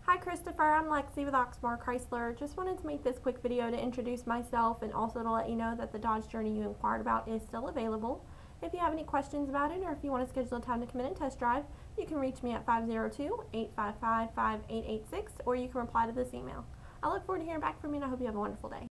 Hi Christopher, I'm Lexi with Oxmoor Chrysler. Just wanted to make this quick video to introduce myself and also to let you know that the Dodge Journey you inquired about is still available. If you have any questions about it or if you want to schedule a time to come in and test drive, you can reach me at 502-855-5886 or you can reply to this email. I look forward to hearing back from you and I hope you have a wonderful day.